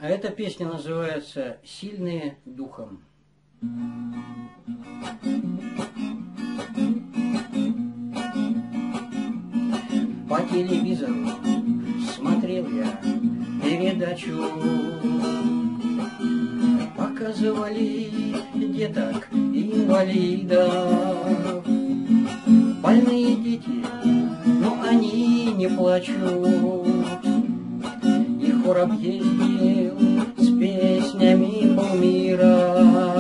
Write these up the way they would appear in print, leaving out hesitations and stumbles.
А эта песня называется «Сильные духом». По телевизору смотрел я передачу, показывали деток инвалидов. Больные дети, но они не плачут. И хор объездил с песнями полмира.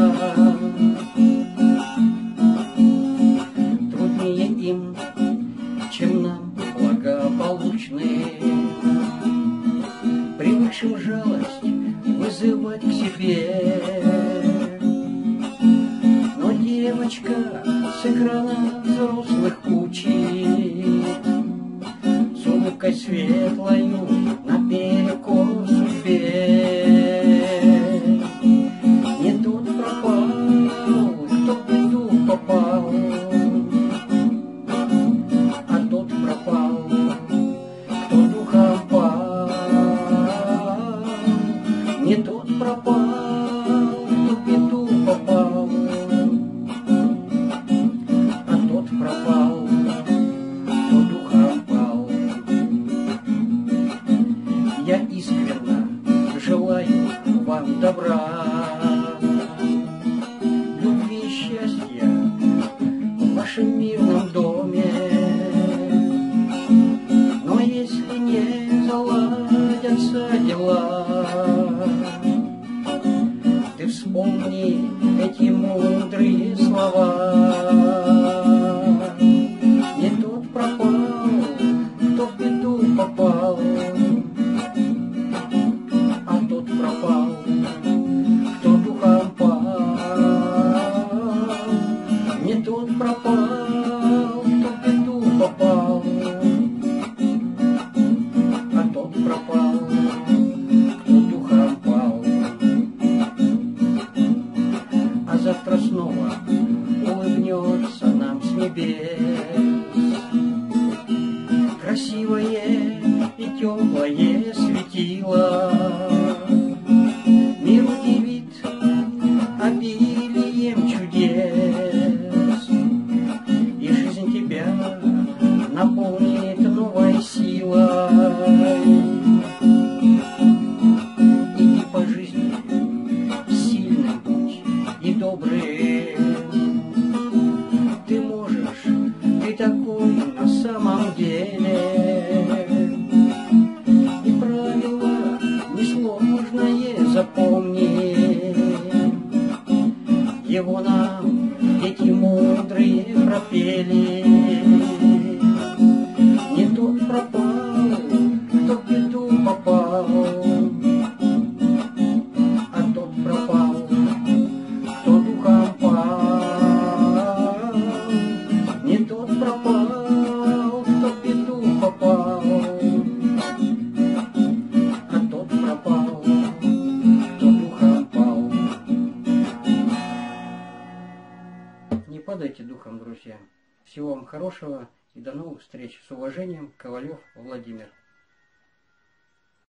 Труднее им, чем нам, благополучным, привыкшим жалость вызывать к себе. Но девочка с экрана взрослых учит, с улыбкой светлою наперекор судьбе. Не тот пропал, кто в беду попал, а тот пропал, кто духом пал. Не тот пропал, кто в беду попал, а тот пропал, кто духом пал. Я искренне желаю вам добра, любви и счастья в вашем мирном доме. Но если не заладятся дела, ты вспомни эти мудрые слова. Не тот пропал, кто в беду попал, а тот пропал, кто духом пал. Не тот пропал, кто в беду попал, а тот пропал, кто духом пал. А завтра снова улыбнется нам с небес красивое и теплое светило. Мир удивит обилием чудес, и жизнь тебя наполнит новой силой. Иди по жизни сильным будь и добрым. Ты можешь, ты такой на самом деле. И правило несложное запомни, его нам эти мудрые пропели. Не тот пропал, кто в беду попал, а тот пропал, кто духом пал. Не тот пропал, кто в беду попал, а тот пропал, кто духом пал. Не падайте духом, друзья. Всего вам хорошего и до новых встреч. С уважением, Ковалев Владимир.